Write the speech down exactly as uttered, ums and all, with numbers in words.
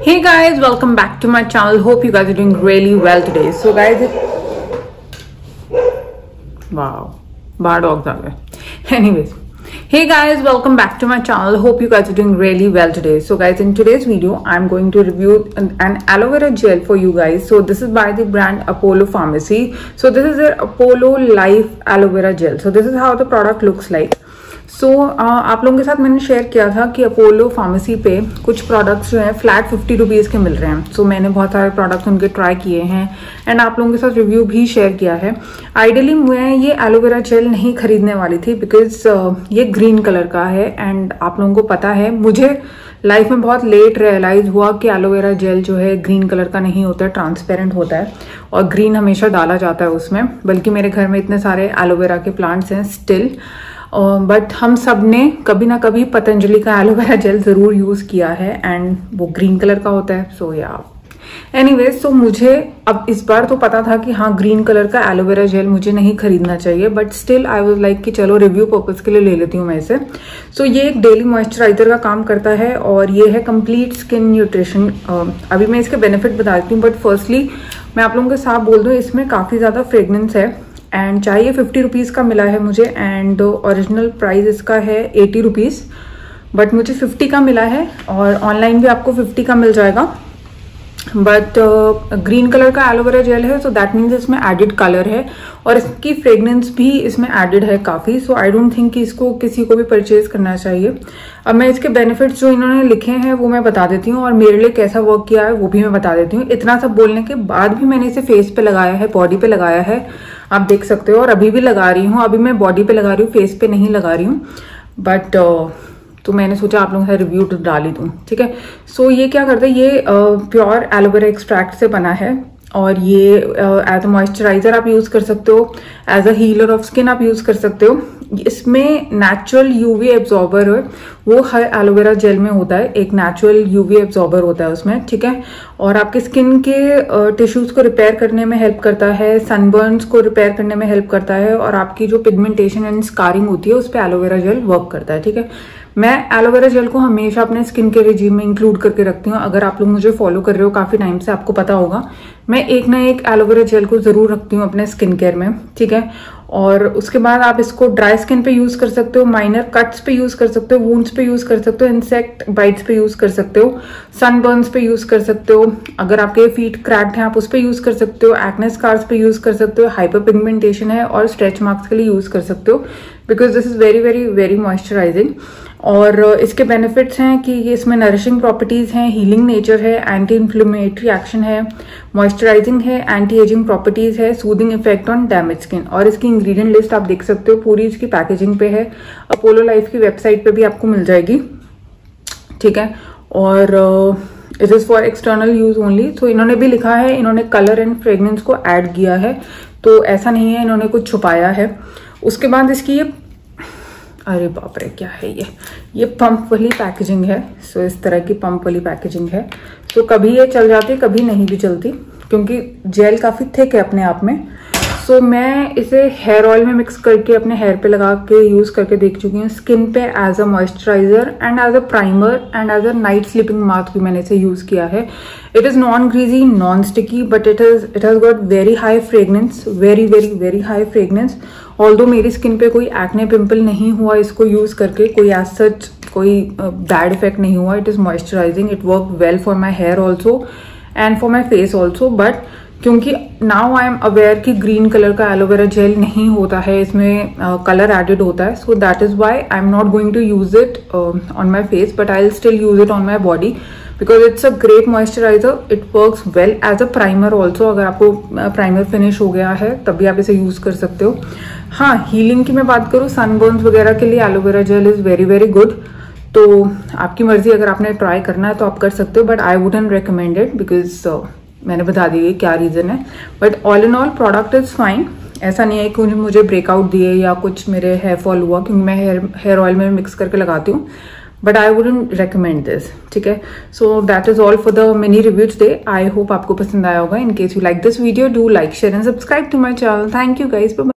Hey guys, welcome back to my channel. Hope you guys are doing really well today. So guys, wow, bar dogs are there. Anyways, hey guys, welcome back to my channel. Hope you guys are doing really well today. So guys, in today's video, I'm going to review an, an aloe vera gel for you guys. So this is by the brand Apollo Pharmacy. So this is their Apollo Life aloe vera gel. So this is how the product looks like. So so, uh, आप लोगों के साथ मैंने share किया था कि Apollo pharmacy पे कुछ प्रोडक्ट्स जो हैं फ्लैट फिफ्टी रुपीज़ के मिल रहे हैं. सो so, मैंने बहुत सारे प्रोडक्ट्स उनके ट्राई किए हैं एंड आप लोगों के साथ रिव्यू भी शेयर किया है. आइडियली मैं ये एलोवेरा जेल नहीं खरीदने वाली थी बिकॉज uh, ये ग्रीन कलर का है एंड आप लोगों को पता है, मुझे लाइफ में बहुत लेट रियलाइज हुआ कि एलोवेरा जेल जो है ग्रीन कलर का नहीं होता है, ट्रांसपेरेंट होता है और ग्रीन हमेशा डाला जाता है उसमें. बल्कि मेरे घर में इतने सारे एलोवेरा के प्लांट्स हैं स्टिल, बट uh, हम सब ने कभी ना कभी पतंजलि का एलोवेरा जेल जरूर यूज किया है एंड वो ग्रीन कलर का होता है. सो या एनीवेज, तो मुझे अब इस बार तो पता था कि हाँ ग्रीन कलर का एलोवेरा जेल मुझे नहीं खरीदना चाहिए, but still I was like कि चलो रिव्यू पर्पज के लिए ले लेती हूँ मैं इसे. सो so, ये एक डेली मॉइस्चराइजर का काम करता है और ये है कंप्लीट स्किन न्यूट्रिशन. uh, अभी मैं इसके बेनिफिट बता देती हूँ, बट फर्स्टली मैं आप लोगों के साथ बोल दूँ इसमें काफी ज्यादा फ्रेग्रेंस है एंड चाहिए फिफ्टी रुपीज़ का मिला है मुझे एंड ओरिजिनल प्राइस इसका है एटी रुपीज़, बट मुझे फिफ्टी का मिला है और ऑनलाइन भी आपको फिफ्टी का मिल जाएगा. बट ग्रीन कलर का एलोवेरा जेल है, सो दैट मीन्स इसमें एडिड कलर है और इसकी फ्रेग्रेंस भी इसमें एडिड है काफ़ी. सो आई डोंट थिंक कि इसको किसी को भी परचेज करना चाहिए. अब मैं इसके बेनिफिट्स जो इन्होंने लिखे हैं वो मैं बता देती हूँ और मेरे लिए कैसा वर्क किया है वो भी मैं बता देती हूँ. इतना सब बोलने के बाद भी मैंने इसे फेस पे लगाया है, बॉडी पे लगाया है, आप देख सकते हो, और अभी भी लगा रही हूँ. अभी मैं बॉडी पे लगा रही हूँ, फेस पे नहीं लगा रही हूँ, बट तो मैंने सोचा आप लोगों का रिव्यू तो डाल ही दूं. ठीक है. सो so, ये क्या करता है, ये प्योर एलोवेरा एक्सट्रैक्ट से बना है और ये एज अ मॉइस्चराइजर आप यूज कर सकते हो, as a healer of skin आप यूज कर सकते हो. इसमें नेचुरल यूवी एब्जॉर्बर है, वो हर एलोवेरा जेल में होता है, एक नेचुरल यूवी एब्जॉर्बर होता है उसमें. ठीक है. और आपके स्किन के टिश्यूज को रिपेयर करने में हेल्प करता है, सनबर्न्स को रिपेयर करने में हेल्प करता है और आपकी जो पिगमेंटेशन एंड स्कारिंग होती है उस पर एलोवेरा जेल वर्क करता है. ठीक है. मैं एलोवेरा जेल को हमेशा अपने स्किन के रिजीम में इंक्लूड करके रखती हूँ. अगर आप लोग मुझे फॉलो कर रहे हो काफी टाइम से, आपको पता होगा मैं एक ना एक एलोवेरा जेल को जरूर रखती हूँ अपने स्किन केयर में. ठीक है. और उसके बाद आप इसको ड्राई स्किन पे यूज कर सकते हो, माइनर कट्स पे यूज कर सकते हो, वुंड्स पे यूज कर सकते हो, इंसेक्ट बाइट्स पे यूज कर सकते हो, सनबर्न्स पे यूज कर सकते हो, अगर आपके फीट क्रैक्ड हैं आप उस पे यूज कर सकते हो, एक्ने स्कार्स पे यूज कर सकते हो, हाइपर पिगमेंटेशन है और स्ट्रेच मार्क्स के लिए यूज कर सकते हो because this is very very very moisturising. और इसके बेनिफिट्स हैं कि ये इसमें नरिशिंग प्रॉपर्टीज हैं, हीलिंग नेचर है, एंटी इन्फ्लेमेटरी एक्शन है, मॉइस्चराइजिंग है, एंटी एजिंग प्रॉपर्टीज है, soothing effect on damage skin. और इसकी इंग्रेडिएंट लिस्ट आप देख सकते हो, पूरी इसकी पैकेजिंग पे है, अपोलो लाइफ की वेबसाइट पे भी आपको मिल जाएगी. ठीक है. और it is for external use only. तो इन्होंने भी लिखा है, इन्होंने कलर एंड फ्रेग्रेंस को ऐड किया है, तो ऐसा नहीं है इन्होंने कुछ छुपाया है. उसके बाद इसकी ये, अरे बाप रे क्या है ये ये पंप वाली पैकेजिंग है. सो so, इस तरह की पंप वाली पैकेजिंग है. तो so, कभी ये चल जाती, कभी नहीं भी चलती क्योंकि जेल काफी थिक है अपने आप में. सो so, मैं इसे हेयर ऑयल में मिक्स करके अपने हेयर पे लगा के यूज करके देख चुकी हूँ, स्किन पे as a moisturiser and as a primer and as a night sleeping mask भी मैंने इसे यूज किया है. It is non greasy, non sticky, but it is it has got very high fragrance, very very very high fragrance. Although मेरी skin पे कोई acne pimple नहीं हुआ इसको यूज करके, कोई एज सच कोई बैड इफेक्ट नहीं हुआ. It is moisturising, it work well for my hair also and for my face also. But क्योंकि नाउ आई एम अवेयर कि ग्रीन कलर का एलोवेरा जेल नहीं होता है, इसमें कलर uh, एडेड होता है. So that is why I am not going to use it on my face, but I will still use it on my body because it's a great moisturiser. It works well as a primer also. अगर आपको primer uh, finish हो गया है तभी आप इसे use कर सकते हो. हाँ, हीलिंग की मैं बात करूँ, सनबर्न्स वगैरह के लिए aloe vera gel is very very good. तो आपकी मर्जी, अगर आपने ट्राई करना है तो आप कर सकते हो, but I wouldn't recommend it because मैंने बता दी क्या रीजन है. But all in all product is fine. ऐसा नहीं है कि मुझे ब्रेकआउट दिए या कुछ मेरे हेयर फॉल हुआ क्योंकि मैं हेयर हेयर ऑयल में मिक्स करके लगाती हूँ, but I wouldn't recommend this. ठीक है. So that is all for the mini review today. I hope आपको पसंद आया होगा. In case you like this video, do like, share and subscribe to my channel. Thank you guys.